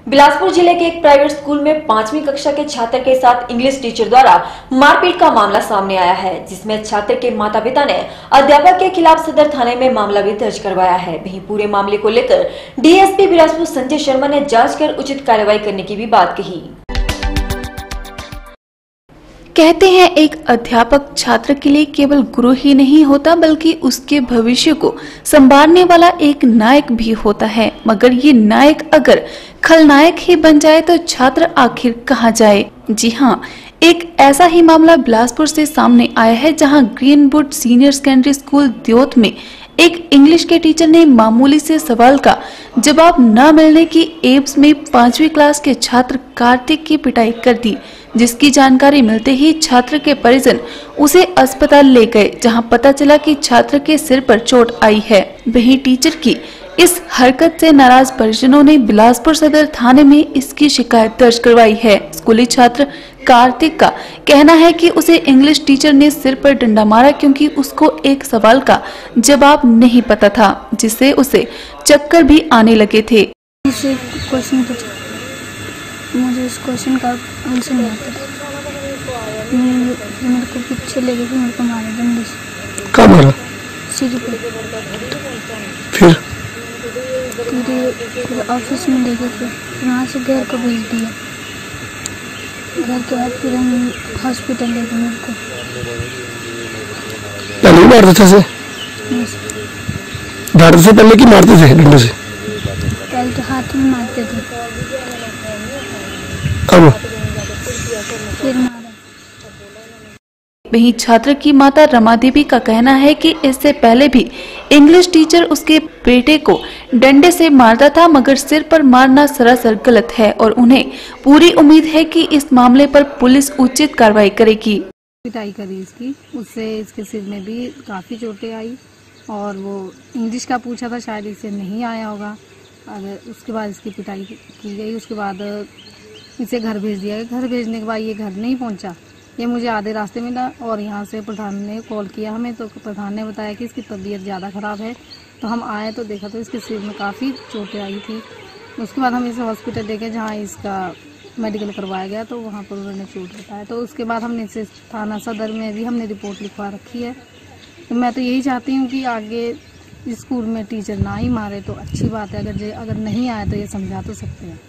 बिलासपुर जिले के एक प्राइवेट स्कूल में 5वीं कक्षा के छात्र के साथ इंग्लिश टीचर द्वारा मारपीट का मामला सामने आया है, जिसमें छात्र के माता पिता ने अध्यापक के खिलाफ सदर थाने में मामला भी दर्ज करवाया है। वहीं पूरे मामले को लेकर डीएसपी बिलासपुर संजय शर्मा ने जांच कर उचित कार्रवाई करने की भी बात कही। कहते हैं एक अध्यापक छात्र के लिए केवल गुरु ही नहीं होता बल्कि उसके भविष्य को संवारने वाला एक नायक भी होता है। मगर ये नायक अगर खलनायक ही बन जाए तो छात्र आखिर कहाँ जाए। जी हाँ, एक ऐसा ही मामला बिलासपुर से सामने आया है, जहां ग्रीनवुड सीनियर सेकेंडरी स्कूल द्योत में एक इंग्लिश के टीचर ने मामूली से सवाल का जवाब न मिलने की एब्स में 5वीं क्लास के छात्र कार्तिक की पिटाई कर दी, जिसकी जानकारी मिलते ही छात्र के परिजन उसे अस्पताल ले गए, जहां पता चला कि छात्र के सिर पर चोट आई है। वहीं टीचर की इस हरकत से नाराज परिजनों ने बिलासपुर सदर थाने में इसकी शिकायत दर्ज करवाई है। स्कूली छात्र कार्तिक का कहना है कि उसे इंग्लिश टीचर ने सिर पर डंडा मारा क्योंकि उसको एक सवाल का जवाब नहीं पता था, जिससे उसे चक्कर भी आने लगे थे। क्वेश्चन पूछा, मुझे इस क्वेश्चन का आंसर नहीं आता था। मेरे को पीछे ले गए, मेरे को मारा डंडे से। कब मारा? सिर पे। फिर ऑफिस में ले गए थे, वहाँ से घर को भेज दिया। घर के बाद फिर हम हॉस्पिटल ले गए। मेरे को पहले ही मारते थे? डांटते से पहले की मारते थे डंडे से? पहले तो हाथ में मारते थे, अब फिर मारा। वहीं छात्र की माता रमा देवी का कहना है कि इससे पहले भी इंग्लिश टीचर उसके बेटे को डंडे से मारता था, मगर सिर पर मारना सरासर गलत है और उन्हें पूरी उम्मीद है कि इस मामले पर पुलिस उचित कार्रवाई करेगी। पिटाई करी इसकी, उससे इसके सिर में भी काफ़ी चोटें आई और वो इंग्लिश का पूछा था, शायद इससे नहीं आया होगा। अगर उसके बाद इसकी पिटाई की गई, उसके बाद इसे घर भेज दिया गया। घर भेजने के बाद ये घर नहीं पहुंचा, ये मुझे आधे रास्ते मिला और यहाँ से प्रधान ने कॉल किया हमें, तो प्रधान ने बताया कि इसकी तबीयत ज़्यादा ख़राब है। तो हम आए तो देखा तो इसके सिर में काफ़ी चोटें आई थी। उसके बाद हम इसे हॉस्पिटल ले गए, जहाँ इसका मेडिकल करवाया गया, तो वहाँ पर उन्होंने चोट बताया। तो उसके बाद हमने इसे थाना सदर में भी हमने रिपोर्ट लिखवा रखी है। तो मैं तो यही चाहती हूँ कि आगे स्कूल में टीचर ना ही मारे तो अच्छी बात है। अगर नहीं आए तो ये समझा तो सकते हैं।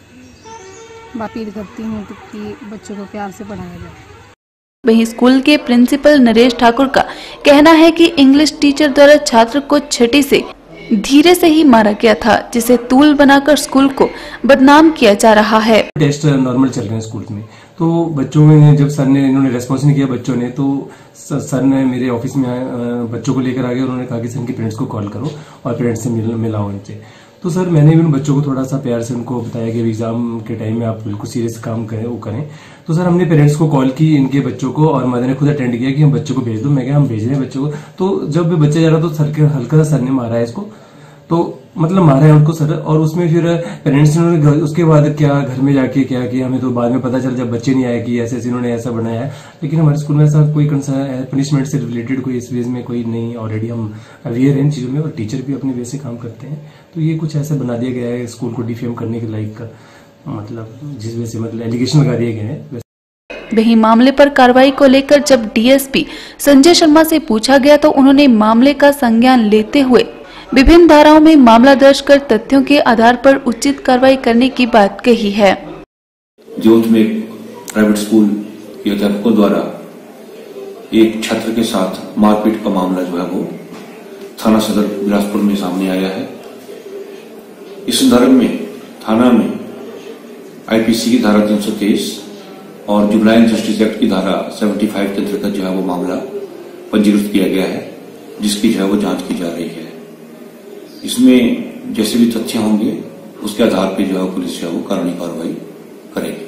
अपील करती हूँ तो कि बच्चों को प्यार से पढ़ाया जाए। वहीं स्कूल के प्रिंसिपल नरेश ठाकुर का कहना है कि इंग्लिश टीचर द्वारा छात्र को छठी से धीरे से ही मारा गया था, जिसे तूल बनाकर स्कूल को बदनाम किया जा रहा है। टेस्ट नॉर्मल चल रहे हैं स्कूल में, तो बच्चों ने जब सर ने इन्होंने रेस्पॉन्स नहीं किया बच्चों ने, तो सर ने मेरे ऑफिस में बच्चों को लेकर आ गए। उन्होंने कहा कि सर इनके पेरेंट्स को कॉल करो और पेरेंट्स से मिलाओ इनसे। तो सर मैंने भी उन बच्चों को थोड़ा सा प्यार से उनको बताया कि एग्जाम के टाइम में आप बिल्कुल सीरियस काम करें, वो करें। तो सर हमने पेरेंट्स को कॉल की इनके बच्चों को, और मदर ने खुद अटेंड किया कि हम बच्चों को भेज दो। मैं क्या, हम भेज रहे हैं बच्चों को। तो जब बच्चा जा रहा तो सर के हल्का सा सर ने मारा है इसको, तो मतलब मारा है उनको सर। और उसमें फिर पेरेंट्स ने उसके बाद क्या घर में जाके क्या किया, हमें तो बाद में पता चला जब बच्चे नहीं आए कि ऐसे इन्होंने ऐसा बनाया है। लेकिन हमारे स्कूल में ऐसा कोई पनिशमेंट से रिलेटेड कोई इस वेज में कोई नहीं, ऑलरेडी हम अवेयर हैं इन चीजों में और टीचर भी अपने वे से काम करते हैं। तो ये कुछ ऐसा बना दिया गया है स्कूल को डिफेम करने के लायक, मतलब जिस वजह से मतलब एलिगेशन लगा दिए गए हैं। वहीं मामले पर कार्रवाई को लेकर जब डीएसपी संजय शर्मा से पूछा गया तो उन्होंने मामले का संज्ञान लेते हुए विभिन्न धाराओं में मामला दर्ज कर तथ्यों के आधार पर उचित कार्रवाई करने की बात कही है। द्योत में प्राइवेट स्कूल के अध्यापकों द्वारा एक छात्र के साथ मारपीट का मामला जो है वो थाना सदर बिलासपुर में सामने आया है। इस संदर्भ में थाना में आईपीसी की धारा 323 और जुवेनाइल जस्टिस एक्ट की धारा 75 के अंतर्गत जो है वो मामला पंजीकृत किया गया है, जिसकी जो है वो जांच की जा रही है। इसमें जैसे भी तथ्य होंगे उसके आधार पर जो है पुलिस जो है वो कानूनी कार्रवाई करेगी।